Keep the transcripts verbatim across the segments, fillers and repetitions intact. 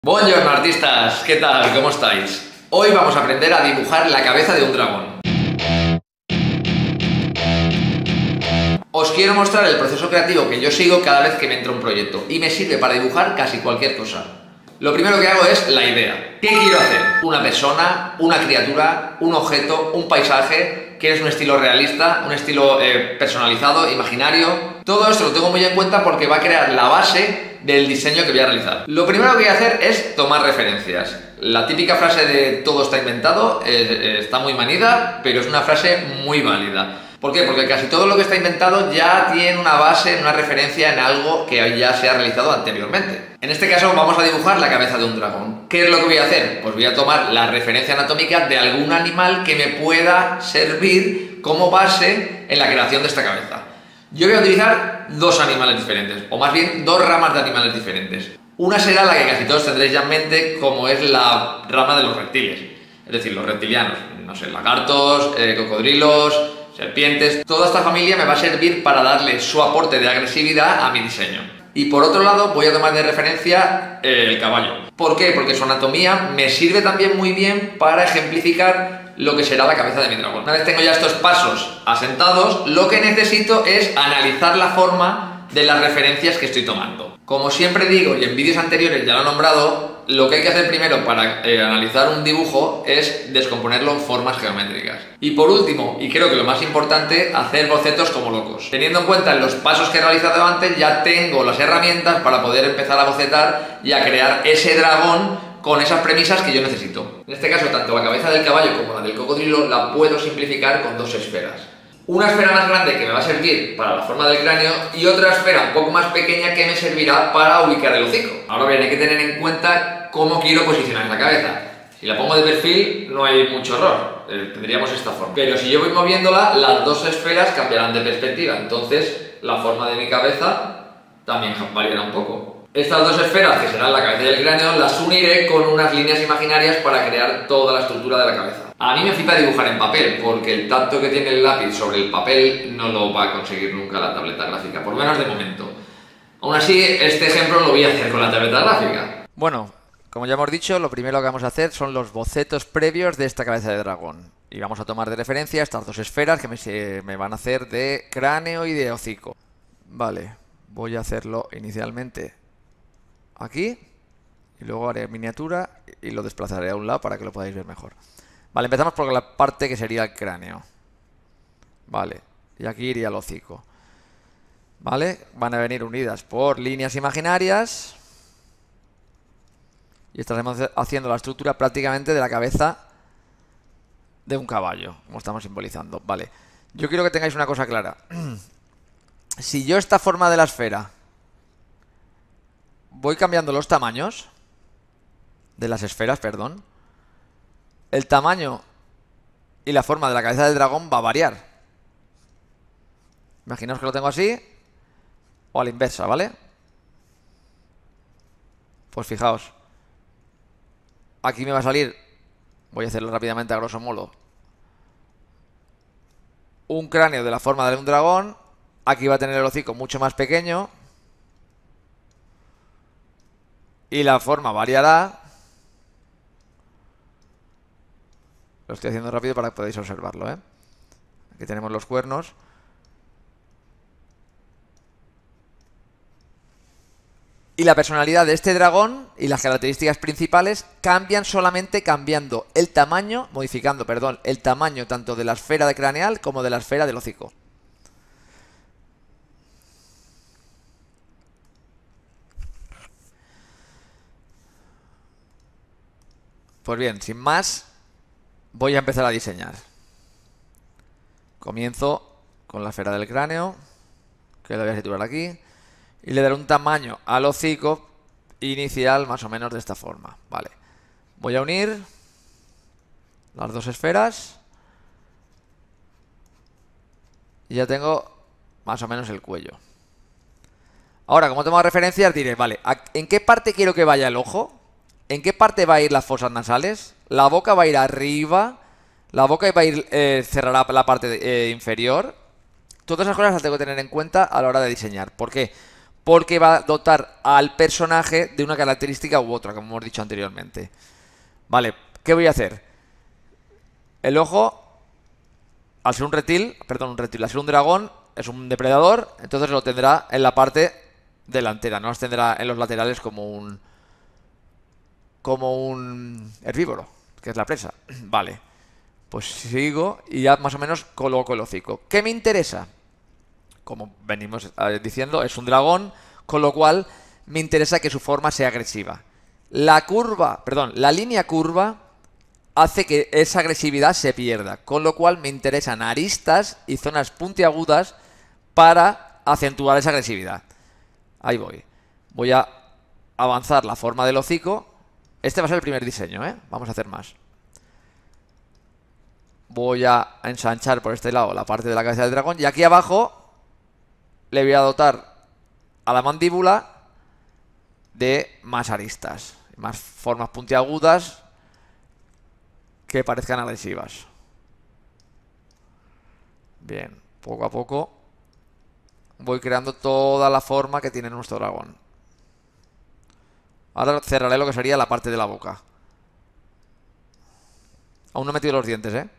Buongiorno artistas, ¿qué tal? ¿Cómo estáis? Hoy vamos a aprender a dibujar la cabeza de un dragón. Os quiero mostrar el proceso creativo que yo sigo cada vez que me entra un proyecto y me sirve para dibujar casi cualquier cosa. Lo primero que hago es la idea. ¿Qué quiero hacer? ¿Una persona, una criatura, un objeto, un paisaje? ¿Quieres un estilo realista, un estilo eh, personalizado, imaginario? Todo esto lo tengo muy en cuenta porque va a crear la base del diseño que voy a realizar. Lo primero que voy a hacer es tomar referencias. La típica frase de todo está inventado eh, está muy manida, pero es una frase muy válida. ¿Por qué? Porque casi todo lo que está inventado ya tiene una base, una referencia en algo que ya se ha realizado anteriormente. En este caso vamos a dibujar la cabeza de un dragón. ¿Qué es lo que voy a hacer? Pues voy a tomar la referencia anatómica de algún animal que me pueda servir como base en la creación de esta cabeza. Yo voy a utilizar dos animales diferentes, o más bien dos ramas de animales diferentes. Una será la que casi todos tendréis ya en mente, como es la rama de los reptiles, es decir, los reptilianos, no sé, lagartos, eh, cocodrilos, serpientes. Toda esta familia me va a servir para darle su aporte de agresividad a mi diseño. Y por otro lado voy a tomar de referencia eh, el caballo. ¿Por qué? Porque su anatomía me sirve también muy bien para ejemplificar lo que será la cabeza de mi dragón. Una vez tengo ya estos pasos asentados, lo que necesito es analizar la forma de las referencias que estoy tomando. Como siempre digo, y en vídeos anteriores ya lo he nombrado, lo que hay que hacer primero para eh, analizar un dibujo es descomponerlo en formas geométricas. Y por último, y creo que lo más importante, hacer bocetos como locos. Teniendo en cuenta los pasos que he realizado antes, ya tengo las herramientas para poder empezar a bocetar y a crear ese dragón con esas premisas que yo necesito. En este caso, tanto la cabeza del caballo como la del cocodrilo la puedo simplificar con dos esferas. Una esfera más grande que me va a servir para la forma del cráneo y otra esfera un poco más pequeña que me servirá para ubicar el hocico. Ahora bien, hay que tener en cuenta cómo quiero posicionar la cabeza. Si la pongo de perfil no hay mucho error, eh, tendríamos esta forma. Pero si yo voy moviéndola, las dos esferas cambiarán de perspectiva, entonces la forma de mi cabeza también variará un poco. Estas dos esferas, que serán la cabeza y el cráneo, las uniré con unas líneas imaginarias para crear toda la estructura de la cabeza. A mí me flipa dibujar en papel, porque el tacto que tiene el lápiz sobre el papel no lo va a conseguir nunca la tableta gráfica, por lo menos de momento. Aún así, este ejemplo lo voy a hacer con la tableta gráfica. Bueno, como ya hemos dicho, lo primero que vamos a hacer son los bocetos previos de esta cabeza de dragón. Y vamos a tomar de referencia estas dos esferas que me, se, me van a hacer de cráneo y de hocico. Vale, voy a hacerlo inicialmente aquí, y luego haré miniatura y lo desplazaré a un lado para que lo podáis ver mejor. Vale, empezamos por la parte que sería el cráneo. Vale, y aquí iría el hocico. Vale, van a venir unidas por líneas imaginarias. Y estaremos haciendo la estructura prácticamente de la cabeza de un caballo, como estamos simbolizando. Vale, yo quiero que tengáis una cosa clara. Si yo esta forma de la esfera voy cambiando los tamaños de las esferas, perdón, el tamaño y la forma de la cabeza del dragón va a variar. Imaginaos que lo tengo así o a la inversa, ¿vale? Pues fijaos, aquí me va a salir, voy a hacerlo rápidamente a grosso modo, un cráneo de la forma de un dragón. Aquí va a tener el hocico mucho más pequeño y la forma variará. Lo estoy haciendo rápido para que podáis observarlo, ¿eh? Aquí tenemos los cuernos. Y la personalidad de este dragón y las características principales cambian solamente cambiando el tamaño, modificando, perdón, el tamaño tanto de la esfera de craneal como de la esfera del hocico. Pues bien, sin más, voy a empezar a diseñar. Comienzo con la esfera del cráneo, que lo voy a situar aquí, y le daré un tamaño al hocico inicial más o menos de esta forma. Vale, voy a unir las dos esferas y ya tengo más o menos el cuello. Ahora, como tomo referencias, diré, vale, ¿en qué parte quiero que vaya el ojo? ¿En qué parte va a ir las fosas nasales? La boca va a ir arriba. La boca va a ir, eh, cerrará la parte de, eh, inferior. Todas esas cosas las tengo que tener en cuenta a la hora de diseñar. ¿Por qué? porque va a dotar al personaje de una característica u otra, como hemos dicho anteriormente. Vale, ¿qué voy a hacer? El ojo, al ser un reptil, perdón, un reptil, al ser un dragón, es un depredador, entonces lo tendrá en la parte delantera, no los tendrá en los laterales como un como un herbívoro, que es la presa. Vale, pues sigo y ya más o menos coloco el hocico. ¿Qué me interesa? Como venimos diciendo, es un dragón, con lo cual me interesa que su forma sea agresiva. La curva, perdón, la línea curva hace que esa agresividad se pierda, con lo cual me interesan aristas y zonas puntiagudas para acentuar esa agresividad. Ahí voy. Voy a avanzar la forma del hocico. Este va a ser el primer diseño, ¿eh? Vamos a hacer más. Voy a ensanchar por este lado la parte de la cabeza del dragón y aquí abajo le voy a dotar a la mandíbula de más aristas, más formas puntiagudas que parezcan agresivas. Bien, poco a poco voy creando toda la forma que tiene nuestro dragón. Ahora cerraré lo que sería la parte de la boca. Aún no he metido los dientes, ¿eh?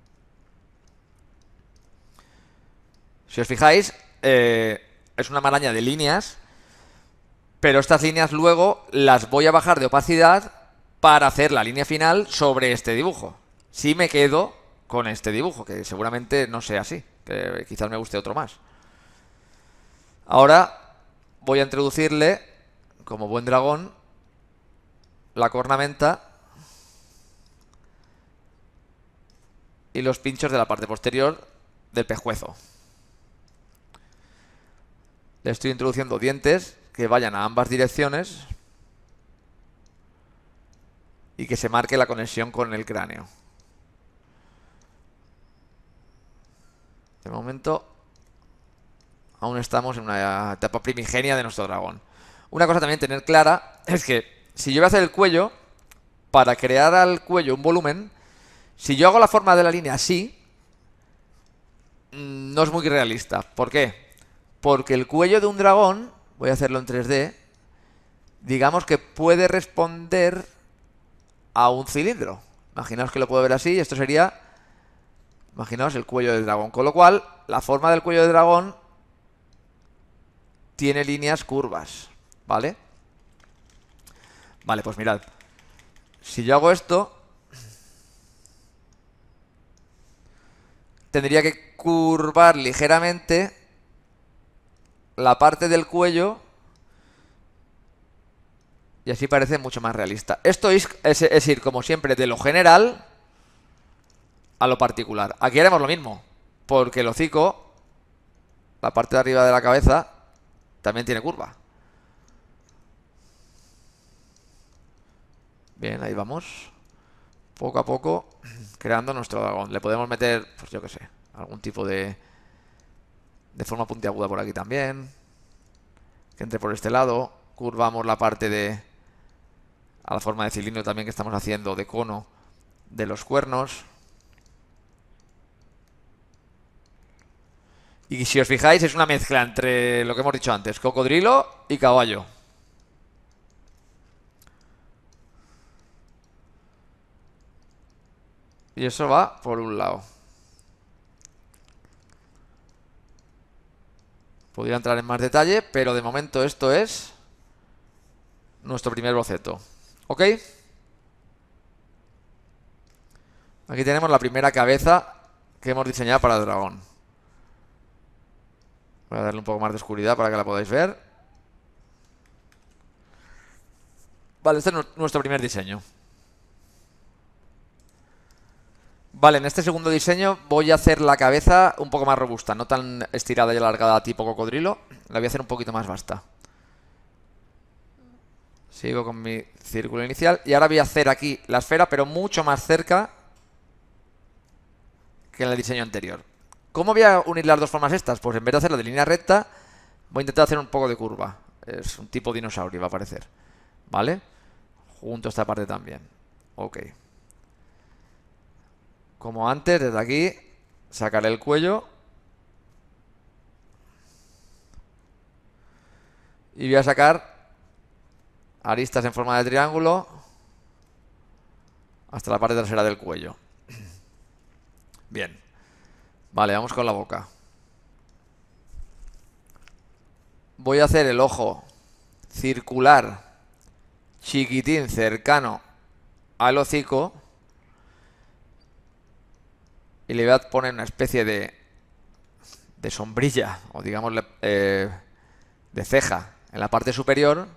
Si os fijáis, eh, es una maraña de líneas, pero estas líneas luego las voy a bajar de opacidad para hacer la línea final sobre este dibujo. Si me quedo con este dibujo, que seguramente no sea así, que quizás me guste otro más. Ahora voy a introducirle, como buen dragón, la cornamenta y los pinchos de la parte posterior del pescuezo. Le estoy introduciendo dientes que vayan a ambas direcciones y que se marque la conexión con el cráneo. De momento aún estamos en una etapa primigenia de nuestro dragón. Una cosa también tener clara es que si yo voy a hacer el cuello, para crear al cuello un volumen, si yo hago la forma de la línea así, no es muy realista. ¿Por qué? Porque el cuello de un dragón, voy a hacerlo en tres D, digamos que puede responder a un cilindro. Imaginaos que lo puedo ver así, esto sería, imaginaos el cuello del dragón. Con lo cual, la forma del cuello del dragón tiene líneas curvas, ¿vale? Vale, pues mirad. Si yo hago esto, tendría que curvar ligeramente la parte del cuello y así parece mucho más realista. Esto es, es, es ir, como siempre, de lo general a lo particular. Aquí haremos lo mismo, porque el hocico, la parte de arriba de la cabeza, también tiene curva. Bien, ahí vamos. Poco a poco creando nuestro dragón. Le podemos meter, pues yo qué sé, algún tipo de de forma puntiaguda por aquí también, que entre por este lado. Curvamos la parte de a la forma de cilindro también que estamos haciendo, de cono, de los cuernos. Y si os fijáis, es una mezcla entre lo que hemos dicho antes, cocodrilo y caballo. Y eso va por un lado. Podría entrar en más detalle, pero de momento esto es nuestro primer boceto. ¿Ok? Aquí tenemos la primera cabeza que hemos diseñado para el dragón. Voy a darle un poco más de oscuridad para que la podáis ver. Vale, este es nuestro primer diseño. Vale, en este segundo diseño voy a hacer la cabeza un poco más robusta, no tan estirada y alargada tipo cocodrilo. La voy a hacer un poquito más vasta. Sigo con mi círculo inicial y ahora voy a hacer aquí la esfera, pero mucho más cerca que en el diseño anterior. ¿Cómo voy a unir las dos formas estas? Pues en vez de hacerlo de línea recta, voy a intentar hacer un poco de curva. Es un tipo dinosaurio, va a parecer. ¿Vale? Junto a esta parte también. Ok. Como antes, desde aquí, sacaré el cuello. Y voy a sacar aristas en forma de triángulo hasta la parte trasera del cuello. Bien. Vale, vamos con la boca. Voy a hacer el ojo circular, chiquitín, cercano al hocico. Y le voy a poner una especie de, de sombrilla, o digamos eh, de ceja en la parte superior.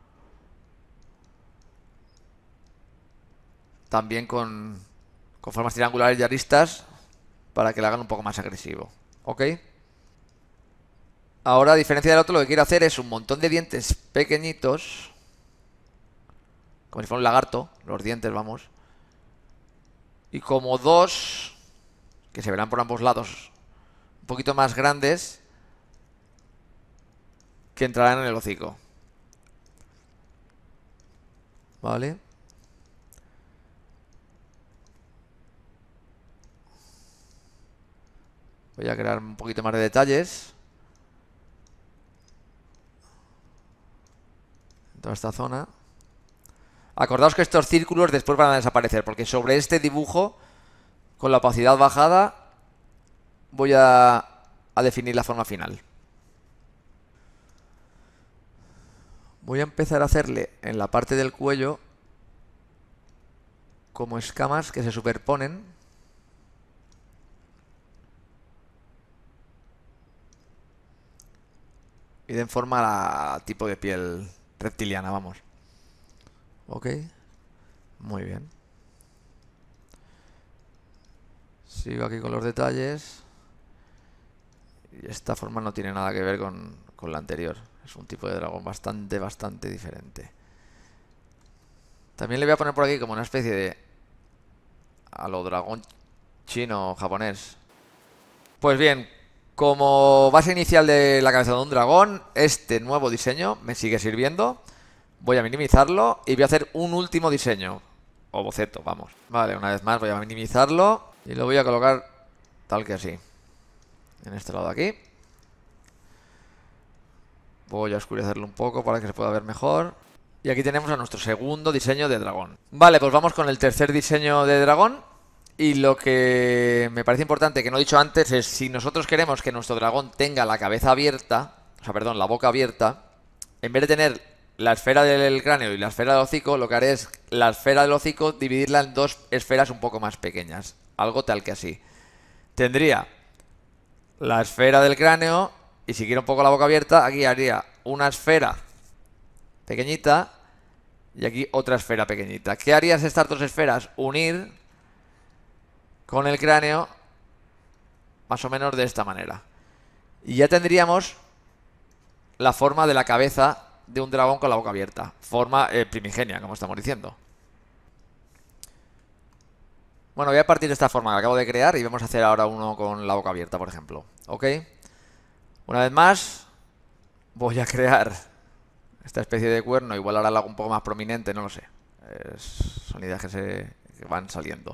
También con, con formas triangulares y aristas para que le hagan un poco más agresivo. ¿Ok? Ahora, a diferencia del otro, lo que quiero hacer es un montón de dientes pequeñitos. Como si fuera un lagarto, los dientes, vamos. Y como dos, que se verán por ambos lados, un poquito más grandes, que entrarán en el hocico. ¿Vale? Voy a crear un poquito más de detalles en toda esta zona. Acordaos que estos círculos después van a desaparecer, porque sobre este dibujo, con la opacidad bajada, voy a, a definir la forma final. Voy a empezar a hacerle en la parte del cuello como escamas que se superponen. Y den forma a tipo de piel reptiliana, vamos. Ok. Muy bien. Sigo aquí con los detalles. Y esta forma no tiene nada que ver con, con la anterior. Es un tipo de dragón bastante, bastante diferente. También le voy a poner por aquí como una especie de... a lo dragón chino o japonés. Pues bien, como base inicial de la cabeza de un dragón, este nuevo diseño me sigue sirviendo. Voy a minimizarlo y voy a hacer un último diseño. O boceto, vamos. Vale, una vez más voy a minimizarlo y lo voy a colocar tal que así. En este lado de aquí. Voy a oscurecerlo un poco para que se pueda ver mejor. Y aquí tenemos a nuestro segundo diseño de dragón. Vale, pues vamos con el tercer diseño de dragón. Y lo que me parece importante, que no he dicho antes, es si nosotros queremos que nuestro dragón tenga la cabeza abierta, o sea, perdón, la boca abierta, en vez de tener la esfera del cráneo y la esfera del hocico, lo que haré es la esfera del hocico dividirla en dos esferas un poco más pequeñas. Algo tal que así. Tendría la esfera del cráneo y si quiero un poco la boca abierta, aquí haría una esfera pequeñita y aquí otra esfera pequeñita. ¿Qué harías estas dos esferas? Unir con el cráneo más o menos de esta manera. Y ya tendríamos la forma de la cabeza de un dragón con la boca abierta. Forma eh, primigenia, como estamos diciendo. Bueno, voy a partir de esta forma que acabo de crear y vamos a hacer ahora uno con la boca abierta, por ejemplo. ¿Ok? Una vez más, voy a crear esta especie de cuerno. Igual ahora lo hago un poco más prominente, no lo sé. Es, son ideas que, se, que van saliendo.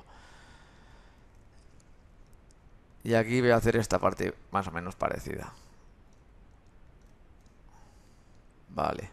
Y aquí voy a hacer esta parte más o menos parecida. Vale.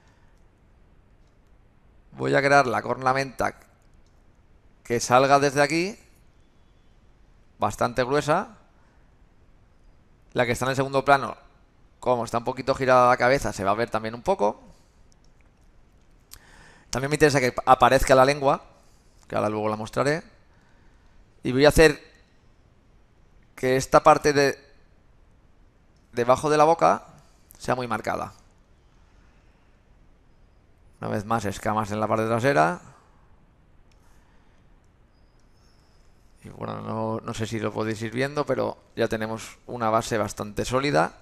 Voy a crear la cornamenta que salga desde aquí. Bastante gruesa. La que está en el segundo plano, como está un poquito girada la cabeza, se va a ver también un poco. También me interesa que aparezca la lengua, que ahora luego la mostraré. Y voy a hacer que esta parte de debajo de la boca sea muy marcada. Una vez más, escamas en la parte trasera. Y bueno, no, no sé si lo podéis ir viendo, pero ya tenemos una base bastante sólida.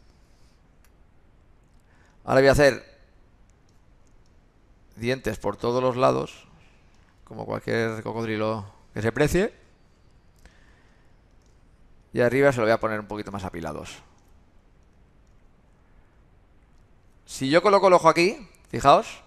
Ahora voy a hacer dientes por todos los lados, como cualquier cocodrilo que se precie. Y arriba se lo voy a poner un poquito más apilados. Si yo coloco el ojo aquí, fijaos,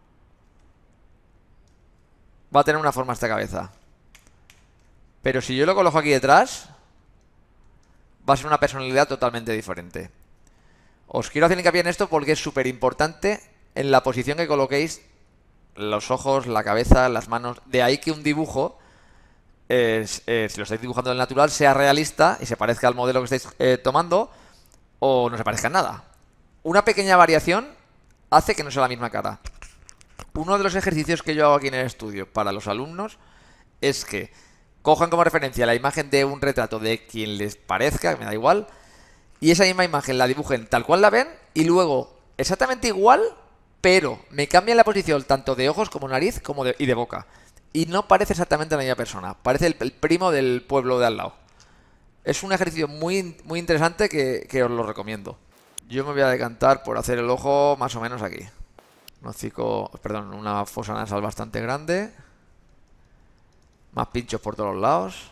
va a tener una forma esta cabeza. Pero si yo lo coloco aquí detrás, va a ser una personalidad totalmente diferente. Os quiero hacer hincapié en esto porque es súper importante en la posición que coloquéis los ojos, la cabeza, las manos. De ahí que un dibujo, eh, eh, si lo estáis dibujando en el natural, sea realista y se parezca al modelo que estáis eh, tomando, o no se parezca en nada. Una pequeña variación hace que no sea la misma cara. Uno de los ejercicios que yo hago aquí en el estudio para los alumnos es que cojan como referencia la imagen de un retrato de quien les parezca, que me da igual, y esa misma imagen la dibujen tal cual la ven, y luego exactamente igual, pero me cambian la posición tanto de ojos como nariz como de, y de boca. Y no parece exactamente la misma persona, parece el, el primo del pueblo de al lado. Es un ejercicio muy, muy interesante que, que os lo recomiendo. Yo me voy a decantar por hacer el ojo más o menos aquí. Un hocico, perdón, una fosa nasal bastante grande. Más pinchos por todos los lados.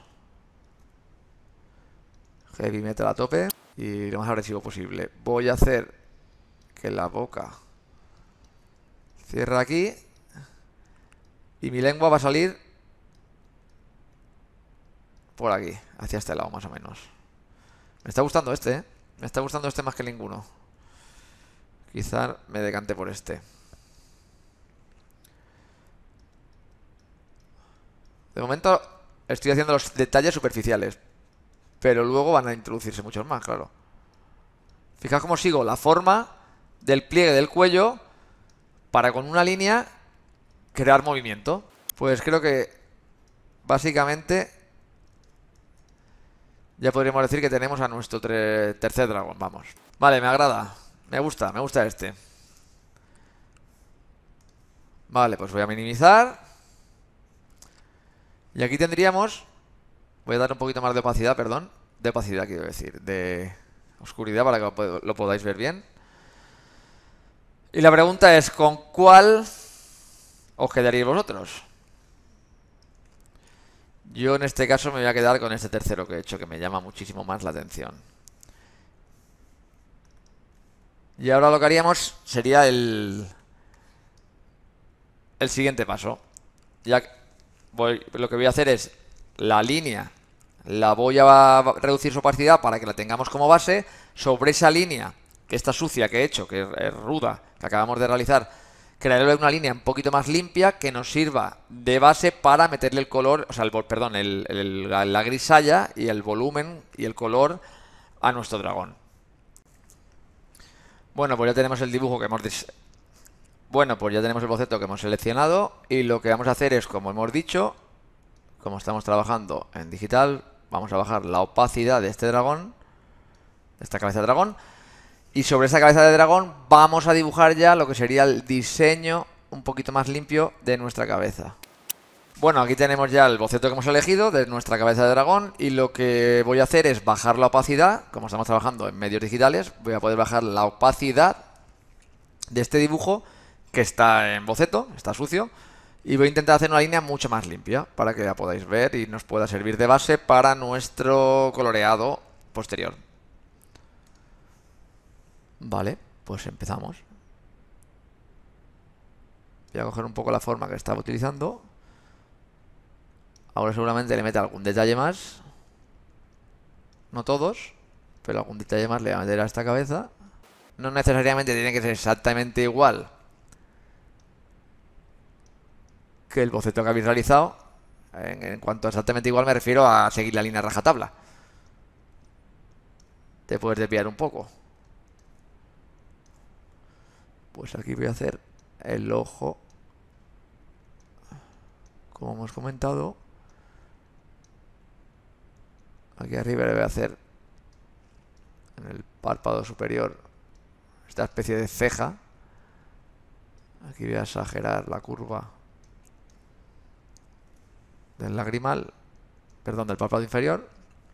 Heavy metal a tope. Y lo más agresivo posible. Voy a hacer que la boca cierre aquí. Y mi lengua va a salir por aquí, hacia este lado más o menos. Me está gustando este, ¿eh? Me está gustando este más que ninguno. Quizá me decante por este. De momento estoy haciendo los detalles superficiales, pero luego van a introducirse muchos más, claro. Fijaos cómo sigo la forma del pliegue del cuello para con una línea crear movimiento. Pues creo que básicamente ya podríamos decir que tenemos a nuestro tercer dragón, vamos. Vale, me agrada, me gusta, me gusta este. Vale, pues voy a minimizar. Y aquí tendríamos... Voy a dar un poquito más de opacidad, perdón. De opacidad quiero decir, de oscuridad para que lo podáis ver bien. Y la pregunta es, ¿con cuál os quedaríais vosotros? Yo en este caso me voy a quedar con este tercero que he hecho, que me llama muchísimo más la atención. Y ahora lo que haríamos sería el, el siguiente paso. Ya voy, lo que voy a hacer es la línea, la voy a reducir su opacidad para que la tengamos como base. Sobre esa línea, que está sucia, que he hecho, que es ruda, que acabamos de realizar, crearé una línea un poquito más limpia que nos sirva de base para meterle el color, o sea, el, perdón, el, el, la grisalla y el volumen y el color a nuestro dragón. Bueno, pues ya tenemos el dibujo que hemos... Bueno, pues ya tenemos el boceto que hemos seleccionado y lo que vamos a hacer es, como hemos dicho, como estamos trabajando en digital, vamos a bajar la opacidad de este dragón, de esta cabeza de dragón. Y sobre esa cabeza de dragón vamos a dibujar ya lo que sería el diseño un poquito más limpio de nuestra cabeza. Bueno, aquí tenemos ya el boceto que hemos elegido de nuestra cabeza de dragón. Y lo que voy a hacer es bajar la opacidad. Como estamos trabajando en medios digitales, voy a poder bajar la opacidad de este dibujo que está en boceto, está sucio. Y voy a intentar hacer una línea mucho más limpia para que la podáis ver y nos pueda servir de base para nuestro coloreado posterior. Vale, pues empezamos. Voy a coger un poco la forma que estaba utilizando. Ahora seguramente le meta algún detalle más. No todos, pero algún detalle más le voy a meter a esta cabeza. No necesariamente tiene que ser exactamente igual que el boceto que habéis realizado. En, en cuanto a exactamente igual me refiero a seguir la línea rajatabla. Te puedes desviar un poco. Pues aquí voy a hacer el ojo, como hemos comentado. Aquí arriba le voy a hacer en el párpado superior esta especie de ceja. Aquí voy a exagerar la curva del lagrimal, perdón, del párpado inferior.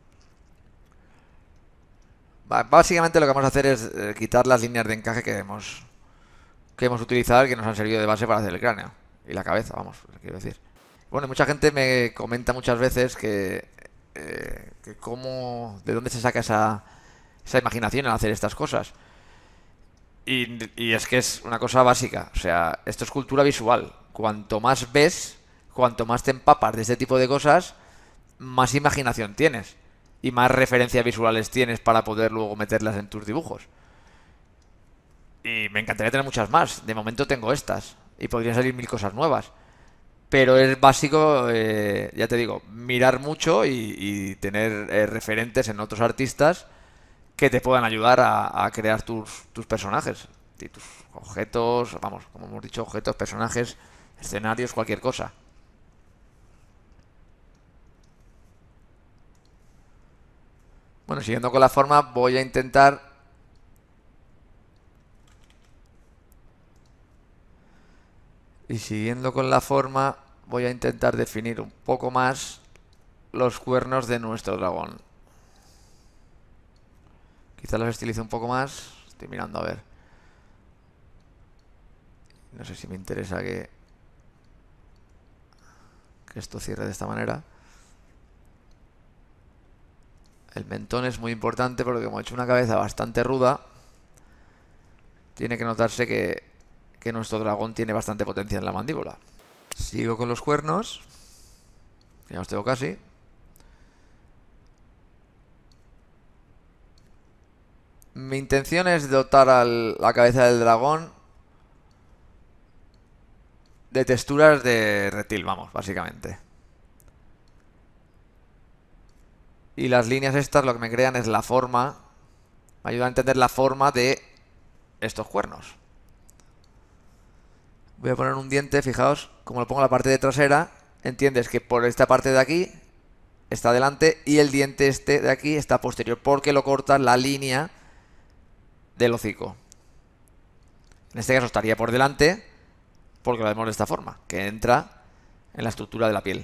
Básicamente lo que vamos a hacer es eh, quitar las líneas de encaje que hemos... que hemos utilizado y que nos han servido de base para hacer el cráneo y la cabeza, vamos, quiero decir. Bueno, mucha gente me comenta muchas veces que, eh, que cómo, de dónde se saca esa, esa imaginación al hacer estas cosas. Y, y es que es una cosa básica, o sea, esto es cultura visual. Cuanto más ves, cuanto más te empapas de este tipo de cosas, más imaginación tienes y más referencias visuales tienes para poder luego meterlas en tus dibujos. Y me encantaría tener muchas más. De momento tengo estas. Y podrían salir mil cosas nuevas. Pero es básico, eh, ya te digo, mirar mucho y, y tener eh, referentes en otros artistas que te puedan ayudar a, a crear tus, tus personajes. Y tus objetos, vamos, como hemos dicho, objetos, personajes, escenarios, cualquier cosa. Bueno, siguiendo con la forma, voy a intentar... Y siguiendo con la forma, voy a intentar definir un poco más los cuernos de nuestro dragón. Quizá los estilice un poco más. Estoy mirando a ver. No sé si me interesa que, que esto cierre de esta manera. El mentón es muy importante porque como he hecho una cabeza bastante ruda, tiene que notarse que, que nuestro dragón tiene bastante potencia en la mandíbula. Sigo con los cuernos. Ya los tengo casi. Mi intención es dotar a la cabeza del dragón de texturas de reptil, vamos, básicamente. Y las líneas estas lo que me crean es la forma. Me ayuda a entender la forma de estos cuernos. Voy a poner un diente, fijaos, como lo pongo en la parte de trasera, entiendes que por esta parte de aquí está delante y el diente este de aquí está posterior, porque lo corta la línea del hocico. En este caso estaría por delante, porque lo vemos de esta forma, que entra en la estructura de la piel.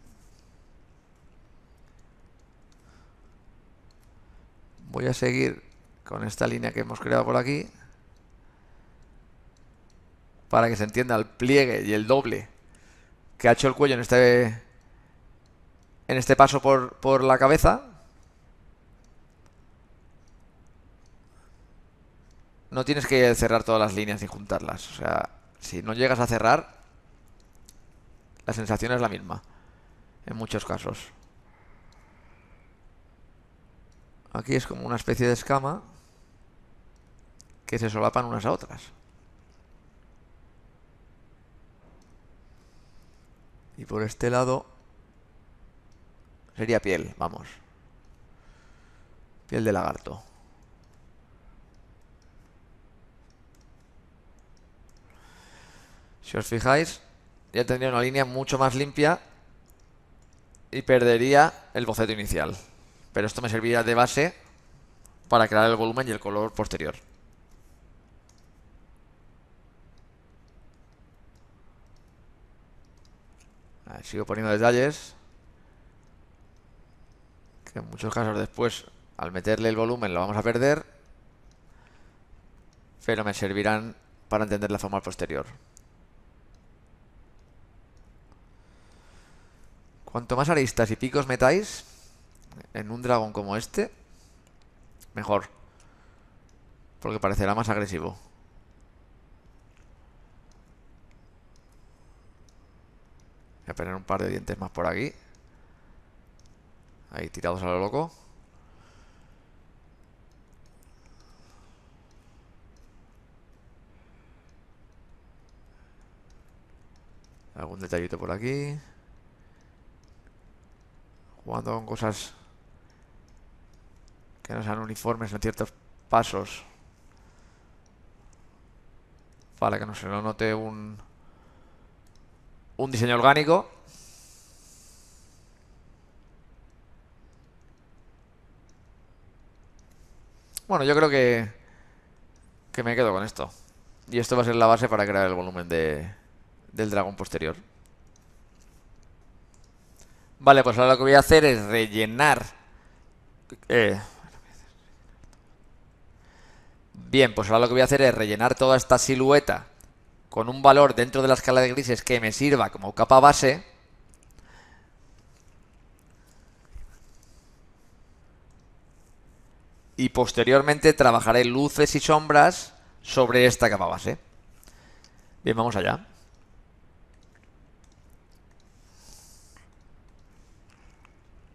Voy a seguir con esta línea que hemos creado por aquí, para que se entienda el pliegue y el doble que ha hecho el cuello en este, en este paso por, por la cabeza. No tienes que cerrar todas las líneas y juntarlas. O sea, si no llegas a cerrar, la sensación es la misma, en muchos casos. Aquí es como una especie de escama que se solapan unas a otras. Y por este lado sería piel, vamos. Piel de lagarto. Si os fijáis, ya tendría una línea mucho más limpia y perdería el boceto inicial. Pero esto me serviría de base para crear el volumen y el color posterior. A ver, sigo poniendo detalles que en muchos casos después, al meterle el volumen, lo vamos a perder, pero me servirán para entender la forma posterior. Cuanto más aristas y picos metáis en un dragón como este, mejor, porque parecerá más agresivo. Voy a poner un par de dientes más por aquí. Ahí, tirados a lo loco. Algún detallito por aquí. Jugando con cosas que no sean uniformes en ciertos pasos, para que no se lo note un, un diseño orgánico. Bueno, yo creo que, que me quedo con esto. Y esto va a ser la base para crear el volumen de, del dragón posterior. Vale, pues ahora lo que voy a hacer es rellenar. Eh, bien, pues ahora lo que voy a hacer es rellenar toda esta silueta con un valor dentro de la escala de grises que me sirva como capa base. Y posteriormente trabajaré luces y sombras sobre esta capa base. Bien, vamos allá.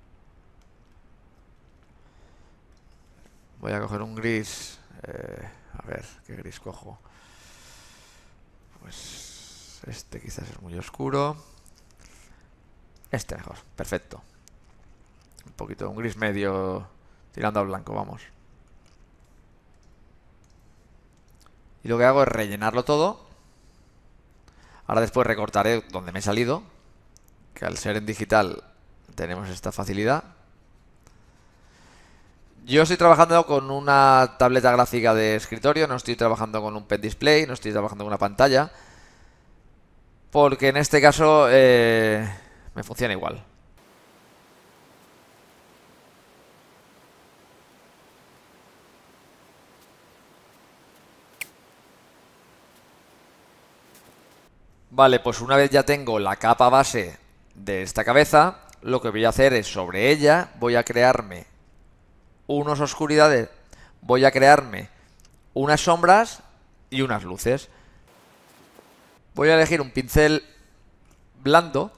Voy a coger un gris, eh, A ver, ¿qué gris cojo? Pues este quizás es muy oscuro. Este mejor, perfecto. Un poquito, un gris medio tirando al blanco, vamos. Y lo que hago es rellenarlo todo. Ahora después recortaré donde me he salido, que al ser en digital tenemos esta facilidad. Yo estoy trabajando con una tableta gráfica de escritorio, no estoy trabajando con un P E T display, no estoy trabajando con una pantalla, porque en este caso eh, me funciona igual. Vale, pues una vez ya tengo la capa base de esta cabeza, lo que voy a hacer es sobre ella voy a crearme unas oscuridades, voy a crearme unas sombras y unas luces. Voy a elegir un pincel blando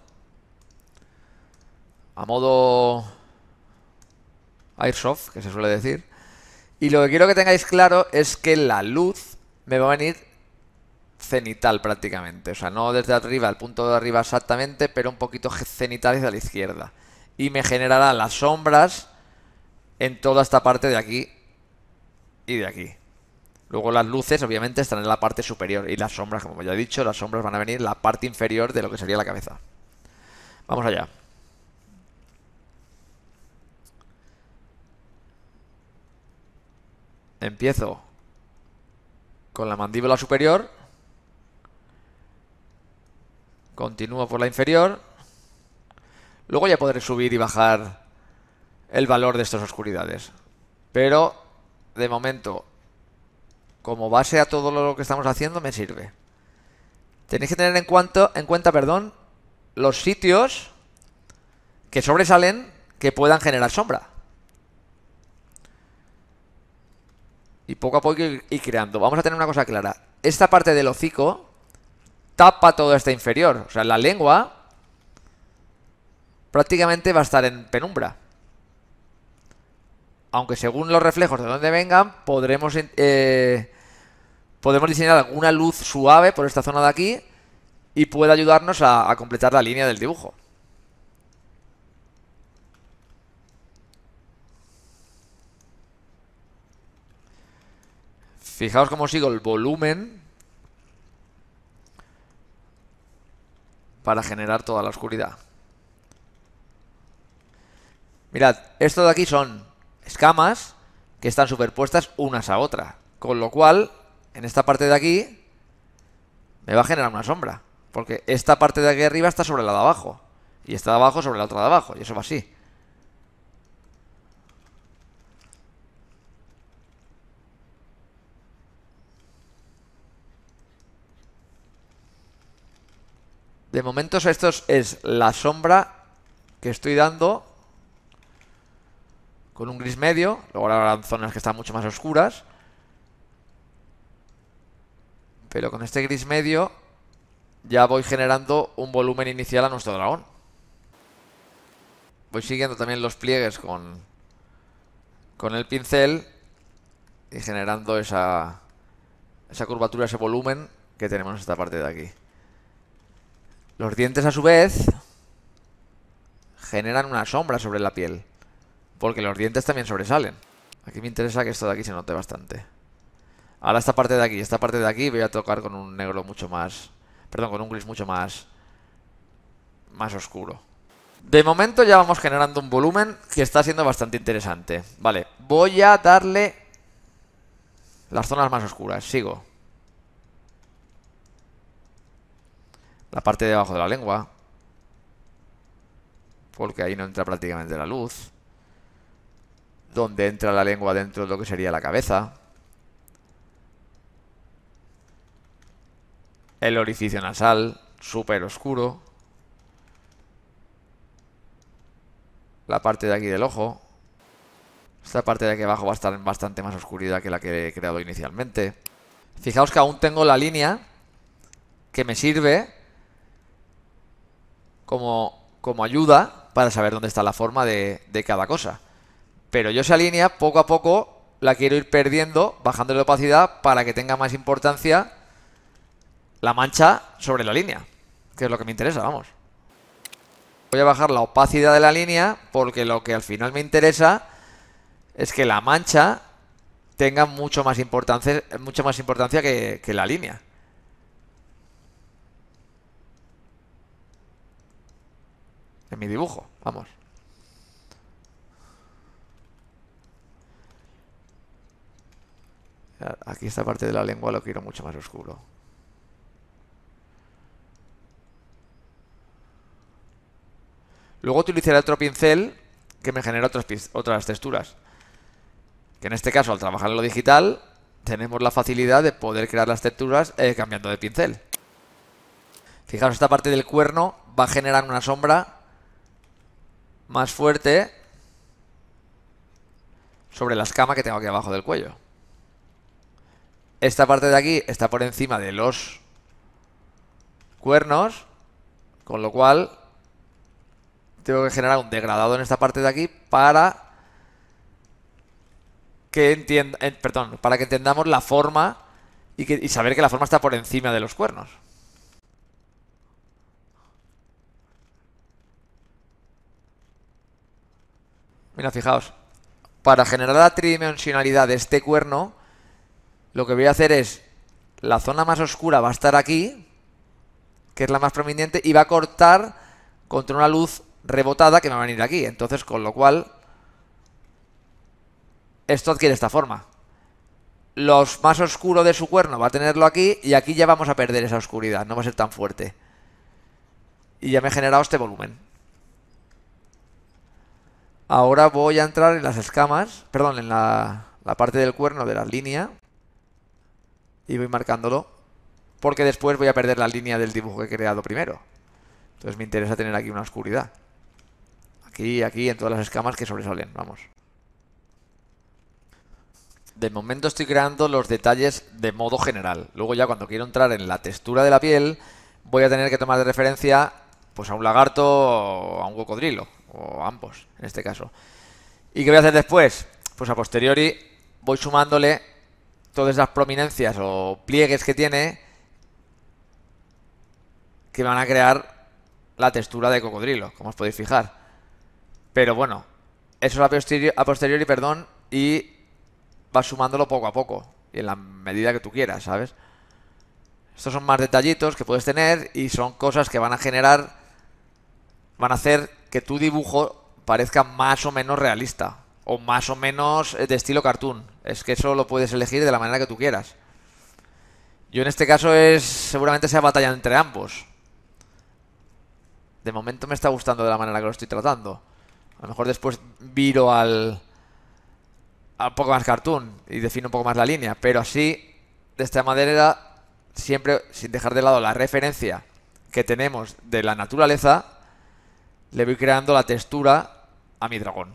a modo Airsoft, que se suele decir, y lo que quiero que tengáis claro es que la luz me va a venir cenital prácticamente, o sea, no desde arriba, al punto de arriba exactamente, pero un poquito cenital hacia la izquierda, y me generará las sombras en toda esta parte de aquí y de aquí. Luego las luces obviamente están en la parte superior y las sombras, como ya he dicho, las sombras van a venir en la parte inferior de lo que sería la cabeza. Vamos allá. Empiezo con la mandíbula superior, continúo por la inferior, luego ya podré subir y bajar el valor de estas oscuridades, pero de momento, como base a todo lo que estamos haciendo, me sirve. Tenéis que tener en cuenta, en cuenta, perdón, los sitios que sobresalen que puedan generar sombra. Y poco a poco ir creando. Vamos a tener una cosa clara. Esta parte del hocico tapa toda esta inferior. O sea, la lengua prácticamente va a estar en penumbra. Aunque según los reflejos de donde vengan, podremos, eh, podremos diseñar alguna luz suave por esta zona de aquí y puede ayudarnos a, a completar la línea del dibujo. Fijaos cómo sigo el volumen para generar toda la oscuridad. Mirad, esto de aquí son escamas que están superpuestas unas a otras, con lo cual en esta parte de aquí me va a generar una sombra, porque esta parte de aquí arriba está sobre la de abajo y esta de abajo sobre la otra de abajo, y eso va así. De momento esto es la sombra que estoy dando con un gris medio. Luego habrá zonas que están mucho más oscuras, pero con este gris medio ya voy generando un volumen inicial a nuestro dragón. Voy siguiendo también los pliegues con, con el pincel y generando esa, esa curvatura, ese volumen que tenemos en esta parte de aquí. Los dientes, a su vez, generan una sombra sobre la piel, porque los dientes también sobresalen. Aquí me interesa que esto de aquí se note bastante. Ahora esta parte de aquí, esta parte de aquí voy a tocar con un negro mucho más... Perdón, con un gris mucho más... más oscuro. De momento ya vamos generando un volumen que está siendo bastante interesante. Vale, voy a darle las zonas más oscuras. Sigo. La parte de abajo de la lengua, porque ahí no entra prácticamente la luz. Donde entra la lengua dentro de lo que sería la cabeza. El orificio nasal, súper oscuro. La parte de aquí del ojo. Esta parte de aquí abajo va a estar en bastante más oscuridad que la que he creado inicialmente. Fijaos que aún tengo la línea que me sirve como, como ayuda para saber dónde está la forma de, de cada cosa. Pero yo esa línea poco a poco la quiero ir perdiendo, bajando la opacidad para que tenga más importancia la mancha sobre la línea, que es lo que me interesa, vamos. Voy a bajar la opacidad de la línea porque lo que al final me interesa es que la mancha tenga mucho más importancia, mucha más importancia que, que la línea. En mi dibujo, vamos. Aquí esta parte de la lengua lo quiero mucho más oscuro. Luego utilizaré otro pincel que me genera otras, otras texturas. Que en este caso, al trabajar en lo digital, tenemos la facilidad de poder crear las texturas eh, cambiando de pincel. Fijaros, esta parte del cuerno va a generar una sombra más fuerte sobre la escama que tengo aquí abajo del cuello. Esta parte de aquí está por encima de los cuernos, con lo cual tengo que generar un degradado en esta parte de aquí para que entienda, eh, perdón, para que entendamos la forma y, que, y saber que la forma está por encima de los cuernos. Mira, fijaos, para generar la tridimensionalidad de este cuerno, lo que voy a hacer es, la zona más oscura va a estar aquí, que es la más prominente, y va a cortar contra una luz rebotada que me va a venir aquí. Entonces, con lo cual, esto adquiere esta forma. Los más oscuro de su cuerno va a tenerlo aquí, y aquí ya vamos a perder esa oscuridad, no va a ser tan fuerte. Y ya me he generado este volumen. Ahora voy a entrar en las escamas, perdón, en la, la parte del cuerno de la línea. Y voy marcándolo, porque después voy a perder la línea del dibujo que he creado primero. Entonces me interesa tener aquí una oscuridad. Aquí, aquí, en todas las escamas que sobresalen, vamos. De momento estoy creando los detalles de modo general. Luego ya cuando quiero entrar en la textura de la piel, voy a tener que tomar de referencia pues a un lagarto o a un cocodrilo, o a ambos, en este caso. ¿Y qué voy a hacer después? Pues a posteriori voy sumándole todas esas prominencias o pliegues que tiene que van a crear la textura de cocodrilo, como os podéis fijar. Pero bueno, eso es a posteriori, a posteriori, perdón, y vas sumándolo poco a poco y en la medida que tú quieras, ¿sabes? Estos son más detallitos que puedes tener y son cosas que van a generar, van a hacer que tu dibujo parezca más o menos realista o más o menos de estilo cartoon. Es que eso lo puedes elegir de la manera que tú quieras. Yo en este caso es seguramente sea batalla entre ambos. De momento me está gustando de la manera que lo estoy tratando. A lo mejor después viro al, al poco más cartoon y defino un poco más la línea. Pero así, de esta manera, siempre sin dejar de lado la referencia que tenemos de la naturaleza, le voy creando la textura a mi dragón.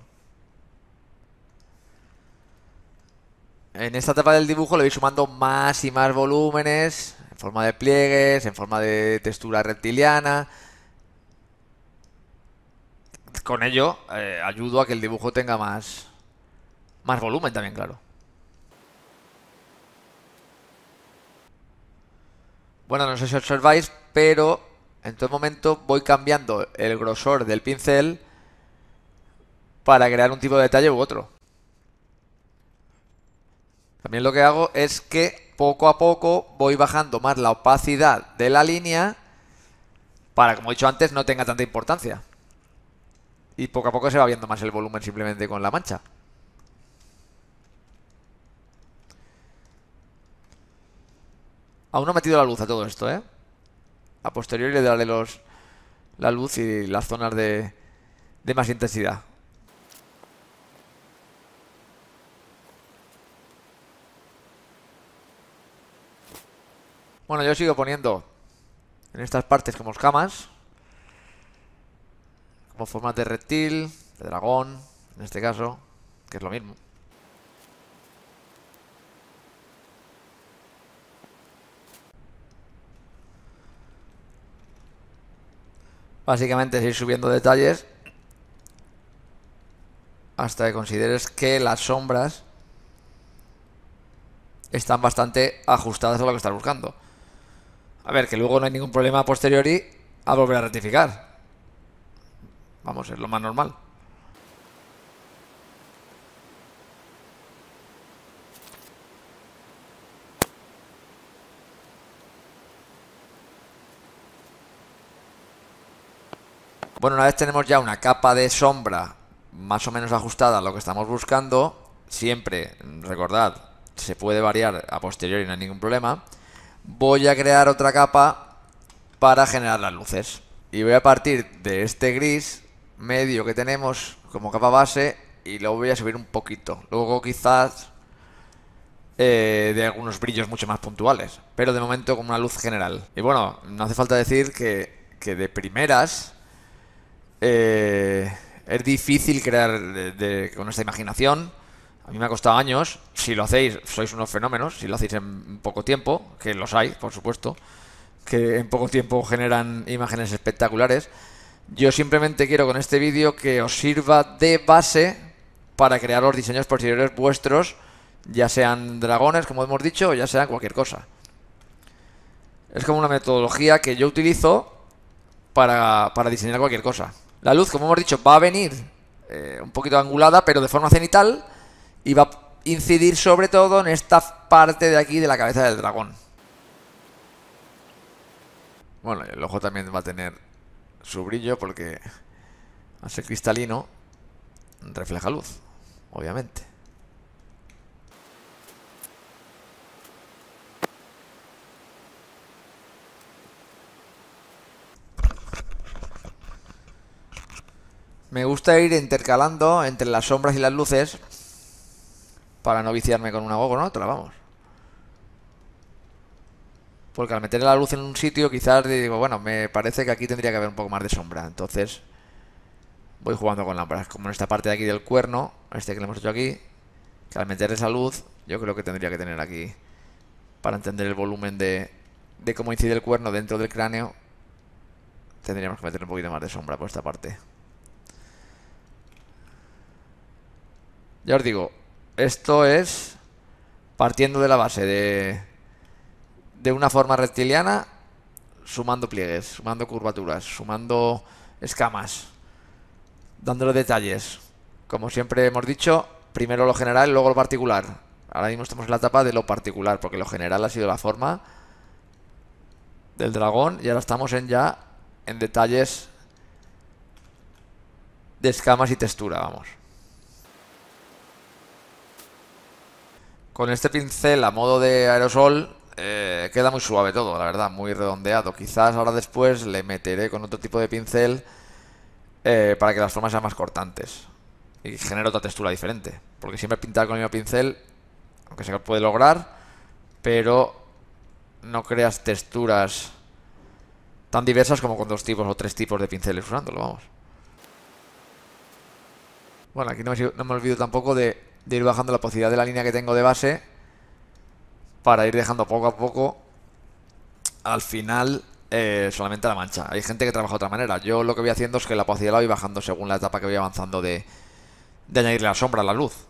En esta etapa del dibujo le voy sumando más y más volúmenes, en forma de pliegues, en forma de textura reptiliana. Con ello eh, ayudo a que el dibujo tenga más, más volumen también, claro. Bueno, no sé si observáis, pero en todo momento voy cambiando el grosor del pincel para crear un tipo de detalle u otro. También lo que hago es que poco a poco voy bajando más la opacidad de la línea para, como he dicho antes, no tenga tanta importancia. Y poco a poco se va viendo más el volumen simplemente con la mancha. Aún no he metido la luz a todo esto, ¿eh? A posteriori le daré los, la luz y las zonas de, de más intensidad. Bueno, yo sigo poniendo en estas partes como escamas, como formas de reptil, de dragón, en este caso, que es lo mismo. Básicamente es ir subiendo detalles hasta que consideres que las sombras están bastante ajustadas a lo que estás buscando. A ver, que luego no hay ningún problema a posteriori a volver a rectificar. Vamos, es lo más normal. Bueno, una vez tenemos ya una capa de sombra más o menos ajustada a lo que estamos buscando, siempre, recordad, se puede variar a posteriori, no hay ningún problema. Voy a crear otra capa para generar las luces. Y voy a partir de este gris medio que tenemos como capa base y luego voy a subir un poquito. Luego quizás eh, de algunos brillos mucho más puntuales, pero de momento con una luz general. Y bueno, no hace falta decir que, que de primeras... Eh, es difícil crear de, de, con esta imaginación. A mí me ha costado años. Si lo hacéis, sois unos fenómenos. Si lo hacéis en poco tiempo, que los hay, por supuesto, que en poco tiempo generan imágenes espectaculares. Yo simplemente quiero con este vídeo que os sirva de base para crear los diseños posteriores vuestros, ya sean dragones, como hemos dicho, o ya sean cualquier cosa. Es como una metodología que yo utilizo para, para diseñar cualquier cosa. La luz, como hemos dicho, va a venir eh, un poquito angulada, pero de forma cenital, y va a incidir sobre todo en esta parte de aquí de la cabeza del dragón. Bueno, el ojo también va a tener su brillo porque al ser cristalino refleja luz, obviamente. Me gusta ir intercalando entre las sombras y las luces para no viciarme con una o con otra, vamos. Porque al meter la luz en un sitio quizás digo, bueno, me parece que aquí tendría que haber un poco más de sombra. Entonces voy jugando con lámparas, como en esta parte de aquí del cuerno, este que le hemos hecho aquí, que al meter esa luz yo creo que tendría que tener aquí, para entender el volumen de, de cómo incide el cuerno dentro del cráneo, tendríamos que meter un poquito más de sombra por esta parte. Ya os digo, esto es partiendo de la base de, de una forma reptiliana, sumando pliegues, sumando curvaturas, sumando escamas, dándole detalles. Como siempre hemos dicho, primero lo general y luego lo particular. Ahora mismo estamos en la etapa de lo particular, porque lo general ha sido la forma del dragón y ahora estamos en ya en detalles de escamas y textura, vamos. Con este pincel a modo de aerosol eh, queda muy suave todo, la verdad, muy redondeado. Quizás ahora después le meteré con otro tipo de pincel eh, para que las formas sean más cortantes y genere otra textura diferente. Porque siempre pintar con el mismo pincel, aunque se puede lograr, pero no creas texturas tan diversas como con dos tipos o tres tipos de pinceles usándolo, vamos. Bueno, aquí no me, no me olvido tampoco de... de ir bajando la posibilidad de la línea que tengo de base para ir dejando poco a poco al final eh, solamente la mancha. Hay gente que trabaja de otra manera. Yo lo que voy haciendo es que la posibilidad la voy bajando según la etapa que voy avanzando de, de añadirle la sombra a la luz.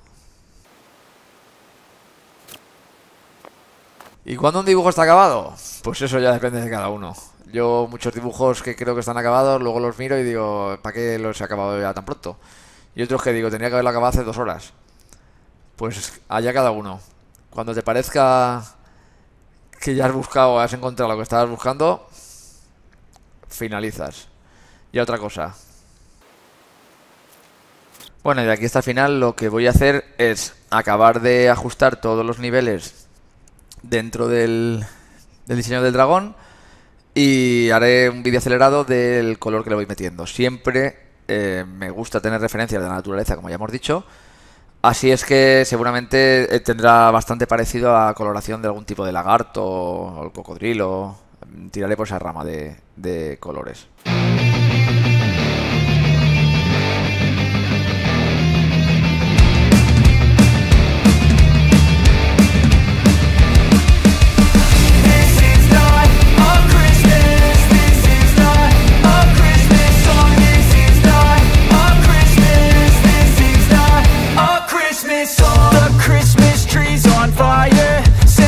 ¿Y cuándo un dibujo está acabado? Pues eso ya depende de cada uno. Yo muchos dibujos que creo que están acabados, luego los miro y digo, ¿para qué los he acabado ya tan pronto? Y otros que digo, tendría que haberlo acabado hace dos horas. Pues allá cada uno. Cuando te parezca que ya has buscado o has encontrado lo que estabas buscando, finalizas. Y otra cosa. Bueno, y de aquí hasta el final lo que voy a hacer es acabar de ajustar todos los niveles dentro del, del diseño del dragón y haré un vídeo acelerado del color que le voy metiendo. Siempre eh, me gusta tener referencias de la naturaleza, como ya hemos dicho. Así es que seguramente tendrá bastante parecido a coloración de algún tipo de lagarto o el cocodrilo. Tiraré por esa rama de, de colores. The Christmas tree's on fire.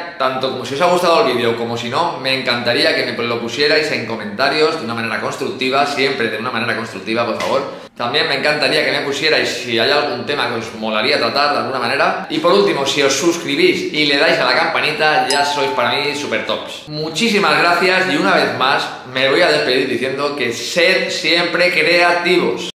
encantaría, tanto como si os ha gustado el vídeo como si no, me encantaría que me lo pusierais en comentarios de una manera constructiva, siempre de una manera constructiva, por favor. También me encantaría que me pusierais si hay algún tema que os molaría tratar de alguna manera. Y por último, si os suscribís y le dais a la campanita, ya sois para mí super tops. Muchísimas gracias y una vez más me voy a despedir diciendo que sed siempre creativos.